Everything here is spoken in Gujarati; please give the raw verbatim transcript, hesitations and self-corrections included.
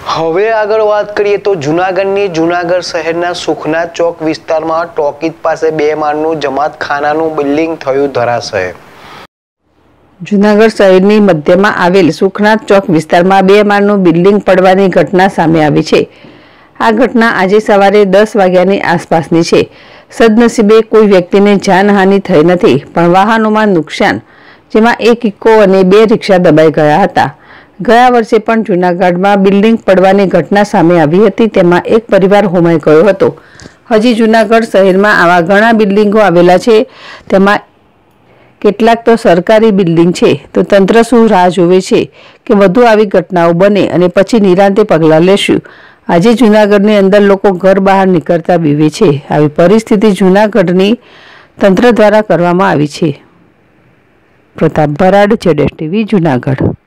હવે આગળ વાત કરીએ તો જૂનાગઢની જૂનાગઢ શહેરના સુખના ચોક વિસ્તારમાં ટોકીજ પાસે બે માળનું જમાતખાનાનું બિલ્ડિંગ થયું ધરાશય। જૂનાગઢ શહેરની મધ્યમાં આવેલ સુખનાથ ચોક વિસ્તારમાં બે માળનું બિલ્ડિંગ પડવાની ઘટના સામે આવી છે। આ ઘટના આજે સવારે દસ વાગ્યાની આસપાસની છે। સદનસીબે કોઈ વ્યક્તિને જાનહાનિ થઈ નથી, પણ વાહનોમાં નુકસાન, જેમાં એક ઇકો અને બે રિક્ષા દબાઈ ગયા હતા। ગયા વર્ષે પણ જૂનાગઢમાં બિલ્ડિંગ પડવાની ઘટના સામે આવી હતી, તેમાં એક પરિવાર હોમાઈ ગયો હતો। હજી જૂનાગઢ શહેરમાં આવા ઘણા બિલ્ડિંગો આવેલા છે, તેમાં કેટલાક તો સરકારી બિલ્ડિંગ છે, તો તંત્ર શું રાહ જોવે છે કે વધુ આવી ઘટનાઓ બને અને પછી નિરાંતે પગલાં લેશું। આજે જૂનાગઢની અંદર લોકો ઘર બહાર નીકળતા બીવે છે। આવી પરિસ્થિતિ જૂનાગઢની તંત્ર દ્વારા કરવામાં આવી છે। પ્રતાપ ભરાડ, જેડેશ ટીવી, જૂનાગઢ।